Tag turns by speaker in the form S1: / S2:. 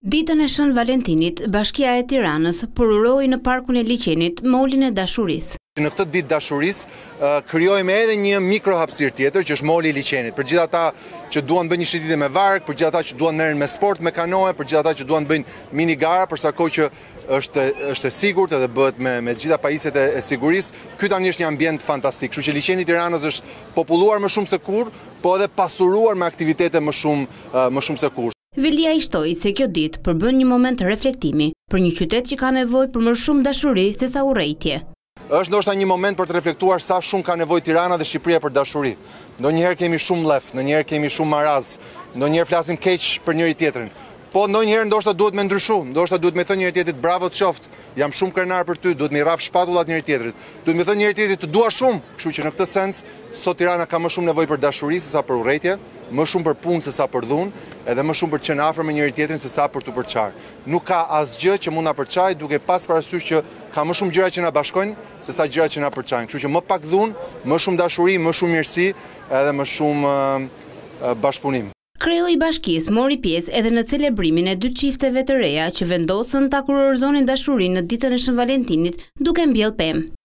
S1: Ditën e Shën Valentinit, Bashkia e Tiranës përuroi në Parkun e Liçenit Molin e Dashurisë.
S2: Në këtë ditë dashurisë krijojmë edhe një mikrohapësirë tjetër që është Moli i Liçenit. Për gjithë ata që duan të bëjnë një shitje me varg, për gjithë ata që duan merren me sport me kanoe, për gjithë ata që duan të bëjnë mini gara, për sa kohë që është e sigurt edhe bëhet me gjitha pajisjet e sigurisë. Ky tani është një ambient fantastik. Kështu që Liçeni i Tiranës është populluar më shumë se kurrë, po edhe pasuruar me aktivitete më shumë se kurrë.
S1: Vilia i shtoi se kjo ditë përbën një moment reflektimi për një qytet që ka nevojë për më shumë dashuri se sa urrejtje.
S2: Është ndoshta një moment për të reflektuar sa shumë ka nevojë Tirana dhe Shqipëria për dashuri. Ndonjëherë kemi shumë lef, ndonjëherë kemi shumë maraz, ndonjëherë flasim keq për njëri tjetrin. Po ndonjëherë ndoshta duhet me ndryshu, ndoshta duhet me thënë njëri tjetrit bravo të qoftë, jam shumë krenar për ty, duhet me rraf shpatullat njëri tjetrit. Duhet me thënë njëri tjetrit të dua shumë, kështu që në këtë sens sot Tirana ka më shumë nevojë për dashuri se sa për urrejtje, më shumë për punë se sa për dhunë, edhe më shumë për të qenë afër me njëri tjetrin se sa për të përçar. Nuk ka asgjë që mund na përçajë duke pas parasysh që ka më shumë gjëra që na bashkojnë se sa gjëra që na përçajnë. Kështu që më pak dhunë, më shumë dashuri, më shumë mirësi edhe më shumë bashkëpunim.
S1: Kreu i bashkisë mori pjesë edhe në celebrimin e dy çifteve të reja që vendosën ta kurorëzonin dashurinë në ditën e Shën Valentinit duke mbjellë pemë.